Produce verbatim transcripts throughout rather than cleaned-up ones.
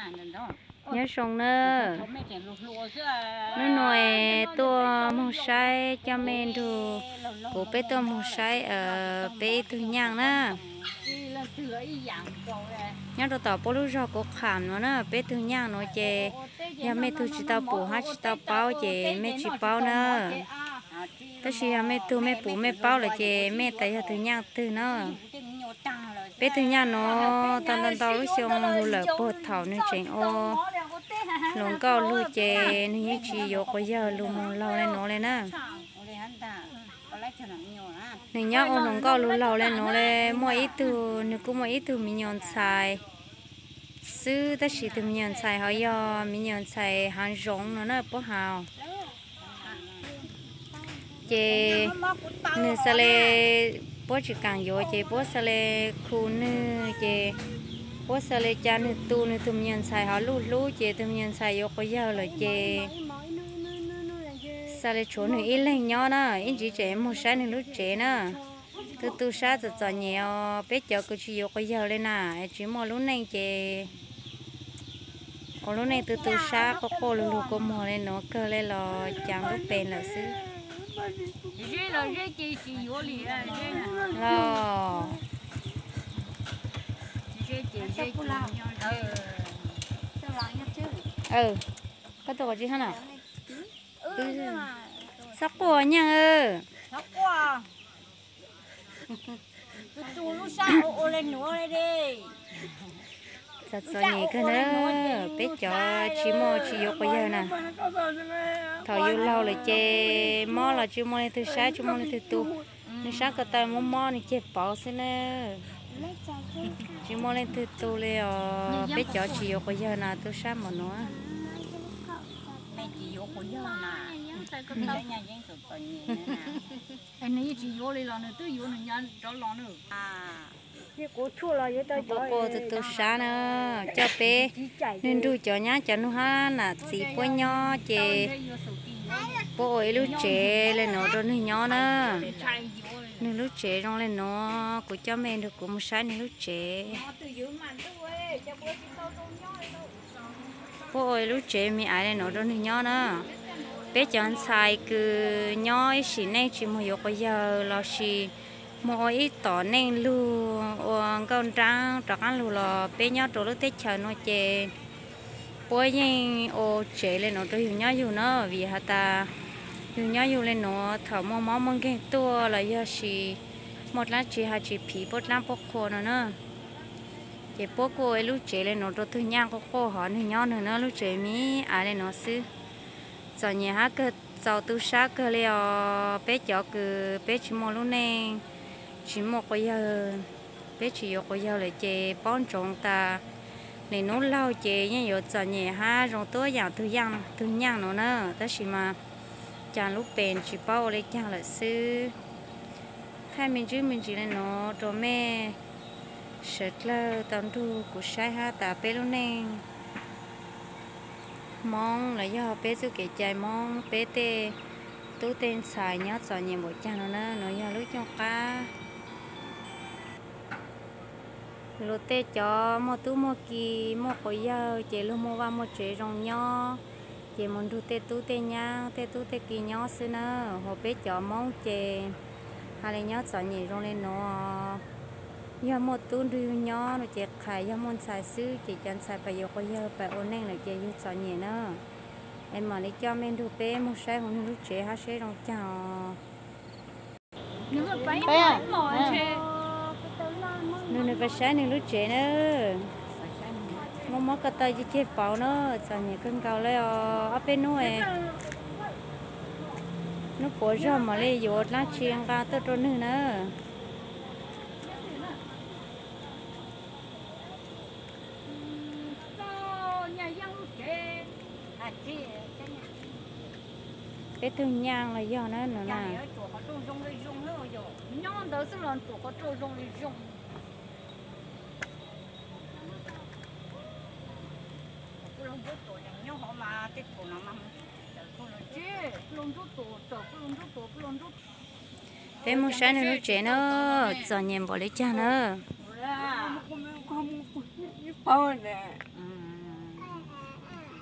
nhớ sống nữa nó nuôi tua mù sai cho mình thu của bé tua mù sai ở bé thứ nhang nữa nhớ đồ tỏ bố lúc rồi có khảm nó nữa bé thứ nhang nó chè nhà mẹ thu chỉ tao bù hát chỉ tao bao chè mẹ chỉ bao nữa tất nhiên mẹ thu mẹ bù mẹ bao là chè mẹ tại thứ nhang thứ nữa bé thứ nhang nó tao tao tao lúc xong lu lợ bột thảo nên chuyện ô lồng cao lu chè như chỉ vô có giờ lu mong lâu lên nó lên á nên nhá ô lồng cao lu lâu lên nó lên mỗi ít từ nếu cũng mỗi ít từ mình nhon xài sư ta chỉ từ mình nhon xài họ do mình nhon xài hàng rong nó nó bó hào chè nửa sa lê bó chỉ càng vô chè bó sa lê khu nửa chè bó sa lê cha nửa tu nửa từ mình nhon xài họ lú lú chè từ mình nhon xài vô có giờ rồi chè sa lê chỗ nửa ít lên nhỏ nè ít chỉ chè một sáng nửa lúc chè nè từ từ sáng từ giờ nhiều bé chờ cứ chỉ vô có giờ lên nè chỉ một lúc này chè ở lúc này từ từ sáng có cô lù lù có mò lên nó cơ lên là chẳng lúc bền là xứ lo ừ có tổ chứ hả nào sắc bùa nha ơ sắc bùa tụi lúc sáng ô lên nữa đây đi thật sự nhỉ cái nữa bé cho chỉ mò chỉ vô bây giờ nè thầu vô lâu là chê mò là chỉ mò lên từ sáng chỉ mò lên từ tu nên sáng cái tay mò mò này chê bỏ xem nè chỉ mò lên từ tu lên bé cho chỉ vô bây giờ nè từ sáng mà nó chỉ vô bây giờ nè anh ấy chỉ vô lên là nữa tôi vô nữa nhà cho lo nữa bố cô từ từ sáng nữa cho bé nên đu cho nhá cho nó ha là gì bố nhỏ chè bố ấy lúc trẻ lên nó rồi nhỏ nữa nên lúc trẻ trong lên nó của cho mẹ được của một sáng nên lúc trẻ bố ấy lúc trẻ mẹ ai lên nó rồi nhỏ nữa bé chọn xài cứ nhỏ ấy chỉ nên chỉ một giờ giờ là chỉ mỗi ít tỏ nên lu con trắng trắng lu là bé nhỏ trổ lúc tết chờ nó chè bố nhưng ô chè lên nó tôi hiểu nhỏ hiểu nó vì hả ta hiểu nhỏ hiểu lên nó thở mò mò mong cái tua là giờ chỉ một lát chỉ hai chỉ phí bớt lát bớt khô nữa nữa chè bố cô ấy lúc chè lên nó tôi tôi nhang có khô họ nữa nhỏ nữa nó lúc chè mí ai lên nó xứ giờ nhà hát cơ giờ tu sát cơ leo bé chó cứ bé chỉ mò lúc này chỉ một cái giờ bé chỉ có cái giờ là chè bón trồng ta để nấu lau chè như vậy giờ nhẹ ha rồi tối giờ thứ giang thứ nhang nữa nữa đó chỉ mà chàng lúc bền chỉ bao lấy chàng là sư thay mình chứ mình chỉ là nó rồi mẹ sệt là tạm thu của sai ha ta bé lúc này mong là do bé số kể chạy mong bé tê tú tên xài nhớ giờ nhẹ một chàng nữa nữa giờ lúc cho cá lô tê cho một tú một kỳ một cái giờ chỉ luôn một và một chế rong nho chỉ muốn thu tê tú tê nhang tê tú tê kỳ nho xưa nữa hồ bé cho mong chè hay là nhớ chọn nhỉ rong lên nó giờ một tú đưa nho nó chè khai giờ muốn xài xứ chỉ chân xài phải vô cái giờ phải ôn nên là chè vô chọn nhỉ nữa em mà lấy cho mình thu bé một sai không thu chế hai sai rong chào bé à nên là phải sáng nên lúc trẻ nữa mong mong cái tay chỉ chết bảo nữa sao nhỉ cơn cao lấy ở bên nuôi nó bỏ ra mà lấy dột lá chiên ra tới trốn nữa nữa cái thương nhang là do nó nữa nè bé mua sáng này nó trẻ nó giờ nhầm bỏ lấy cha nữa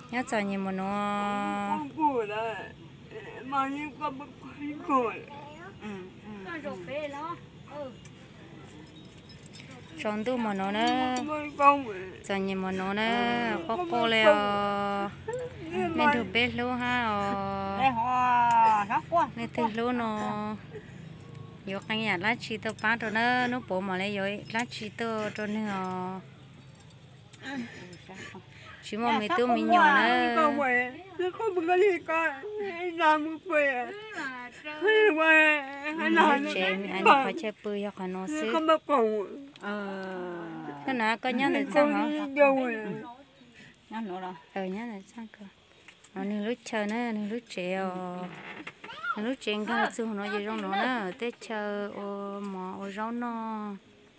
nhớ cho nhiều mà nó con cổ là mà như con bắp cổ con rổ bê nó ừ tròn tu mà nó nữa con cho nhiều mà nó nữa có cô leo nên được biết luôn ha đây họ nó quá nên từ luôn nó vô cái nhà lá chi tao bán rồi nó nó bộ mà lấy rồi lá chi tao cho nên họ chỉ mong mấy đứa mình nhỏ nữa con quậy nó không có gì con làm một quậy hay quậy hay là trẻ anh phải chơi bơi hoặc là nó xứ không bao cổ cái nào có nhớ được sao hả nó nữa rồi ờ nhớ được sao cơ nó nên lúc chơi nữa nên lúc trẻ lúc trẻ cái xưa nó gì trong nó nữa tết chơi ô mò ô rau nó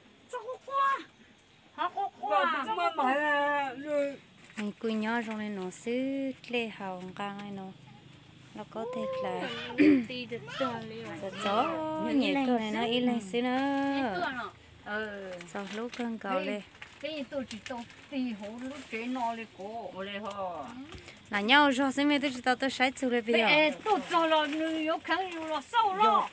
mình cứ nhớ trong này nó xứ lê hào càng này nó nó có thể là tí được to liền gió gió nhẹ cơ này nó ít lên xứ nữa ừ sau lúc cơn cầu lên cái gì tôi chỉ tôi tí hổ lúc chế nó lên cổ lên họ là nhau rồi xem mấy tôi chỉ tao tôi sai chịu lên bây giờ ê tôi cho nó nó kháng nó nó sâu nó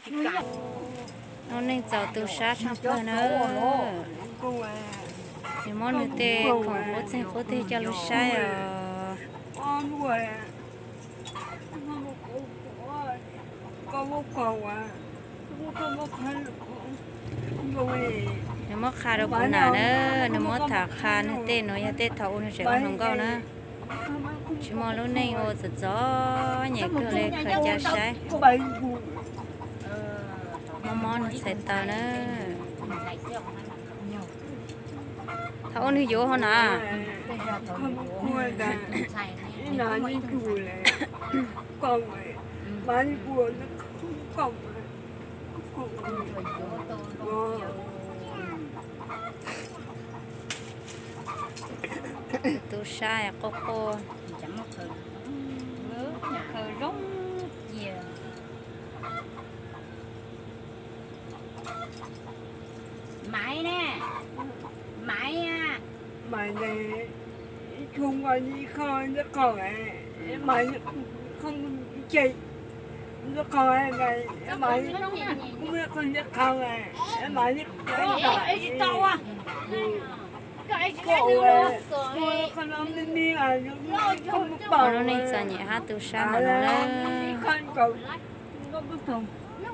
nó nên giàu từ sát sang bên nữa thì món nữa tê còn có tiền có thể cho lúc sai à con quậy con một cổ à con một khăn rồi nếu mà khá đâu cũng nè nữa nếu mà thả khá nữa tê nó ya tê thấu nó sẽ không có nữa chỉ mà lúc này ô giật gió nhẹ cơ lên khởi cha sai bảy mà món nó sẽ tao nữa thấu nó vô hả nè không mua cả nó như chủ này còn bán đi buồn nó không còn tôi sai à cô cô chẳng mất khờ nhà khờ rong gì mãi nè mãi à mày này không có gì không nó còn này mày không chạy nó còn này này mày không biết con nó còn này mày cái gì to à cái gì cổ này con nó lên đi à nó không có bảo nó nên sao nhẹ ha tôi sai mà nó lên con cầu nó bất thường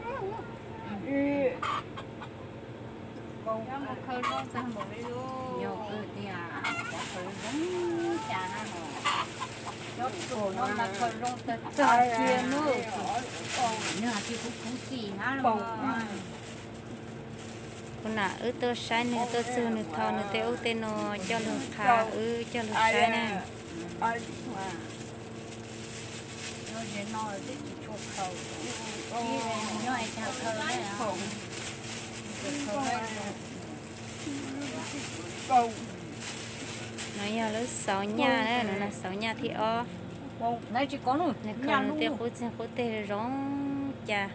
con một khơi nó sao một cái luôn nhiều cơ thì à có khơi giống chả ha nó cổ nó là khơi rong tới tới kia nữa nữa thì cũng cũng gì ha luôn con nà ư tôi sai nữa tôi xưa nữa thò nữa tôi tên nó cho nó khá ư cho nó sai nè nó để nó để chụp khẩu đi nó ai chào khẩu đấy à nói nhà lúc sáu nhà đấy nó là sáu nhà thì o đấy chỉ có luôn này còn tiêu cố tiền cố tiền rong chà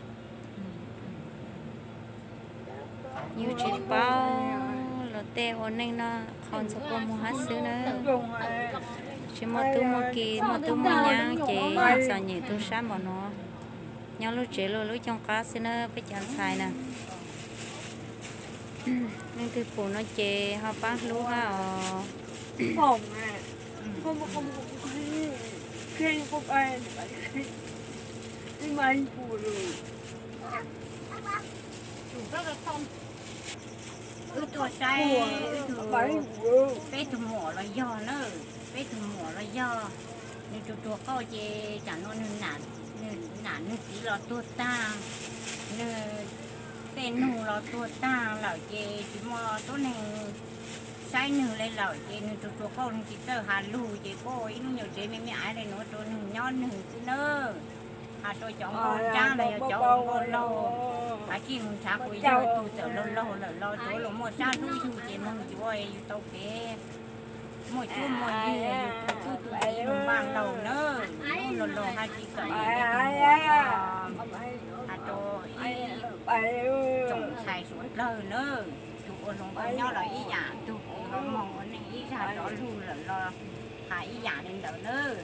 nhiều chuyện bao là tê ổn nên nó còn số con mua hết xứ nữa chỉ một tu một kỳ một tu một nhang chỉ sao nhỉ tu sáng bọn nó nhau lúc chế luôn lúc trong cá xứ nữa phải chọn xài nè nên từ phụ nó chế họ bán lúa ha phòng này không không khi có ai đi máy phụ rồi rất là không ư tôi sai ư tôi bé tôi mỏ là do nữa bé tôi mỏ là do nên tôi tôi có chế chẳng nó nên nản nên nản nên chỉ là tôi ta nên tên nụ là tôi ta là chế chỉ mà tôi này sai nụ lên là chế nên tôi tôi có chỉ tờ hà lù chế cô ấy nó nhiều chế mấy mấy ai này nó tôi nhon nụ chứ nữa à tôi chọn con cha này chọn con lâu à chỉ muốn thác với nhau tôi sợ lâu lâu là lo chỗ là mua cha tôi chú chị mong chị ơi tao kể mỗi chú mỗi gì tôi tôi tôi đi một bàn đầu nữa lo lo hai chị sợ à tôi trồng xài xuống lời nữa tôi còn không có nhau là ý giả tôi còn mong này ý giả đó luôn là lo thải giả đến đâu nữa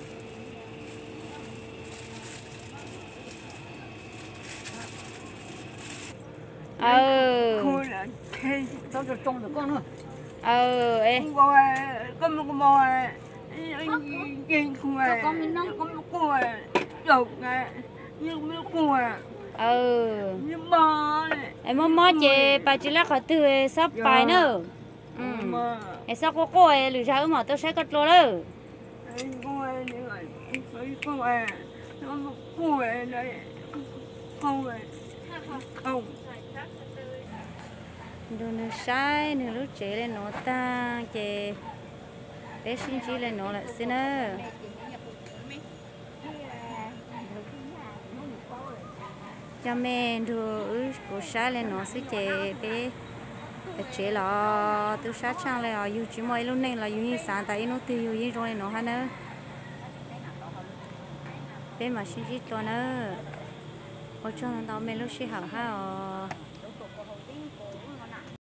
ờ cô là thế tao cho trông được con nữa ờ ê không có có một cái mò kinh không à có một cô à chụp à nhưng mà cô à ờ nhưng mà em mò mò chị bà chỉ là khó từ sắp bài nữa ừ mà em sao có cô ấy lười ra mà tôi sẽ cắt lô đó cô à cô à nó một cô à đây không à không đồ nó sai nó lúc chế lên nó ta chế bé xin chỉ lên nó lại xin nữa cho mẹ đồ cô sai lên nó sẽ chế bé bé chế là tôi sát trang lại à yêu chỉ mọi lúc này là yêu như sáng tại nó tiêu yêu như rồi nó hay nữa bé mà xin chỉ cho nó ở trong đó mẹ lúc sẽ học ha